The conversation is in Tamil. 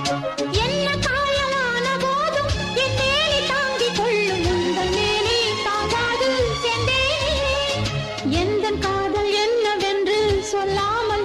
என்ன காயலான போதும் என் மேலே தாங்கிக் கொள்ளும் உங்கள் மேலே தாங்காது செந்தேனே. எந்தன் காதல் என்னவென்று சொல்லாமல்